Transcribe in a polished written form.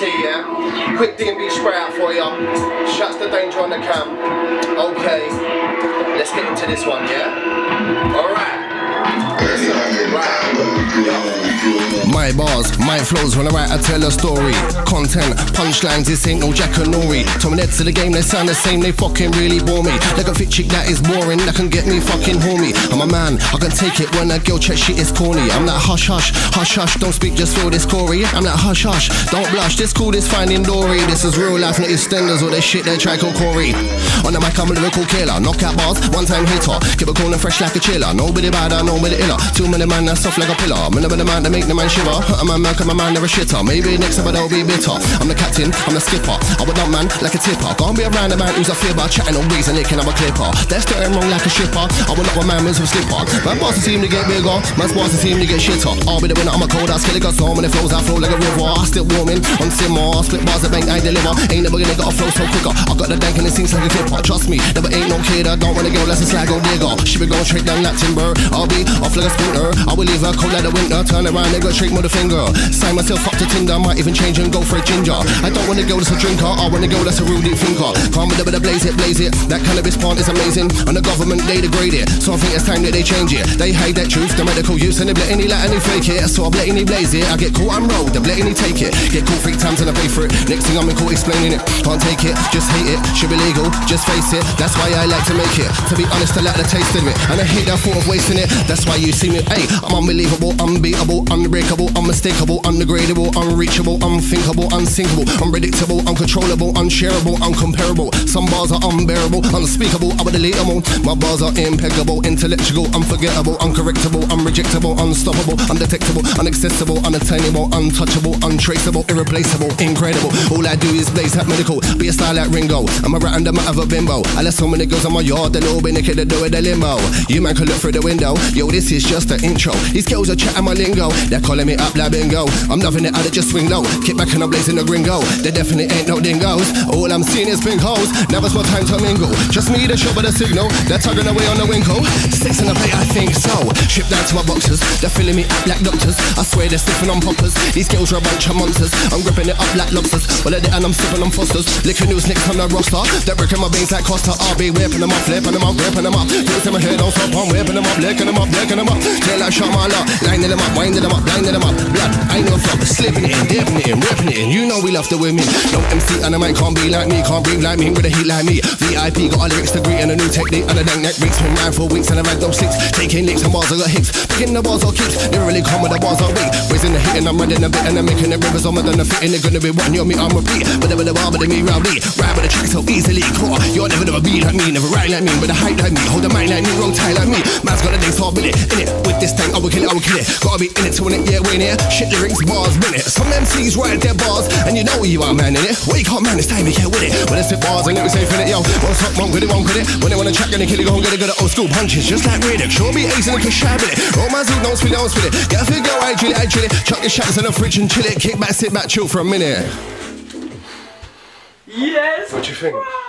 T, yeah? Quick D&B spray out for ya. Shuts the danger on the cam. Okay, let's get into this one, yeah? Alright. My bars, my flows, when I write I tell a story. Content, punchlines, this ain't no Jack and Nori. Terminates to the game, they sound the same, they fucking really bore me. Like a fit chick that is boring, that can get me fucking horny. I'm a man, I can take it when a girl check shit is corny. I'm that hush hush, hush hush, don't speak, just feel this Corey. I'm that hush hush, don't blush, this cool, this finding Dory. This is real life, not extenders or this shit they try call Corey. On the mic I'm a lyrical killer, knockout bars, one time hitter. Keep it cool and fresh like a chiller, nobody badder, nobody iller. Too many man that's soft like a pillar. I'm the man that make the man shiver. I'm a man, come a man, never shitter. Maybe next time they'll be bitter. I'm the captain, I'm the skipper. I would dump man like a tipper. Gonna be around a man who's a fibber, chatting on reason, licking up a clipper. They're starting wrong like a shipper. I would not a man with some slipper. My boss seem to get bigger, my boss seem to get shitter. I'll be the winner, I'm a cold ass killer, got so many flows, I flow like a river. I still warming on simmer, I split bars, the bank I deliver. Ain't never gonna get a flow so quicker. I got the dank and it seems like a clipper. Trust me, never ain't no kid, I don't wanna go, that's a slag old digger. She be going straight down that timber. I'll be off like a splinter. I will leave her cold like the winter. Turn around, nigga, straight with a finger. Sign myself up to Tinder, might even change and go for a ginger. I don't wanna go that's a drinker, I wanna go that's a Rowdy thinker. Calm with a blaze it, blaze it. That cannabis plant is amazing, and the government they degrade it. So I think it's time that they change it. They hide that truth, the medical use, and they blatantly lie and they fake it. So I blatantly blaze it. I get caught, I'm rolled, they blatantly take it. Get caught 3 times and I pay for it. Next thing I'm in court explaining it. Can't take it, just hate it. Should be legal, just face it. That's why I like to make it. To be honest, I like the taste of it, and I hate that thought of wasting it. That's why you see me, hey, I'm unbelievable, unbeatable, unbreakable, unmistakable, undegradable, unreachable, unthinkable, unsinkable, unpredictable, uncontrollable, unshareable, uncomparable. Some bars are unbearable, unspeakable, I would delete them all. My bars are impeccable, intellectual, unforgettable, uncorrectable, unrejectable, unstoppable, undetectable, unaccessible, unattainable, untouchable, untraceable, irreplaceable, incredible. All I do is blaze that medical, be a style like Ringo. I'm a rat and I'm a bimbo. I let so many girls on my yard, they'll all be naked to do with the limo. You man can look through the window, yo, this is just an intro. These girls are chatting my lingo, they're calling me up like bingo. I'm loving it, I just swing low, kick back and I'm blazing the gringo. There definitely ain't no dingoes, all I'm seeing is pink hoes. Never small time to mingle, just me the shop of the signal. They're tugging away on the winkle, 6 in the plate I think so. Ship down to my boxes, they're filling me up like doctors. I swear they're sniffing on poppers, these girls are a bunch of monsters. I'm gripping it up like lobsters, well at the end I'm sipping on Fosters. Licking news nicks on the roster, they're breaking my veins like Costa. I'll be whipping them up, flipping them up, ripping them up. Girls in my head don't stop, I'm whipping them up, licking them up, licking them up. Tail like Shamala, lining them up, winding them up, blinding them up. Blood, I ain't no flop, slipping it in, dipping it in, ripping it in. You know we love the women. No MC and a man can't be like me, can't breathe like me, with a heat like me. VIP got a lyrics degree and a new technique, and a dank neck beats. Been mine for weeks and I ran those 6. Taking licks and bars I got hits, picking the bars or kicks. Never really come with the bars all week. Raising the hit and I'm running a bit and I'm making the rivers on my than the fit. And they're gonna be one, you're me, I'm repeat. But never the bar, but me Rowdy. Ride with the track so easily. Cool. You're never gonna be like me, never ride like me, with a height like me, hold a mind like me, wrong tie like me. Man's got a dance hard with it, in it. With this tank, I will kill it, I will kill it. Gotta be in it to win it, yeah, win it. Shit lyrics, bars, win it. Some MCs write their bars, and you know you are man in it. Wake up man, it's time you get with it. When it's the bars, and lyrics ain't fit it, yo. One stop, one with it, one with it. When they wanna track and they kill it, go and get it, got old school punches, just like Riddick. Sure be acing and can shab it. Roll my zoo, don't spit it, don't spit it. Get a figure, I drill it, I drill it. Chuck your shots in the fridge and chill it. Kick back, sit back, chill for a minute. Yes! What do you think?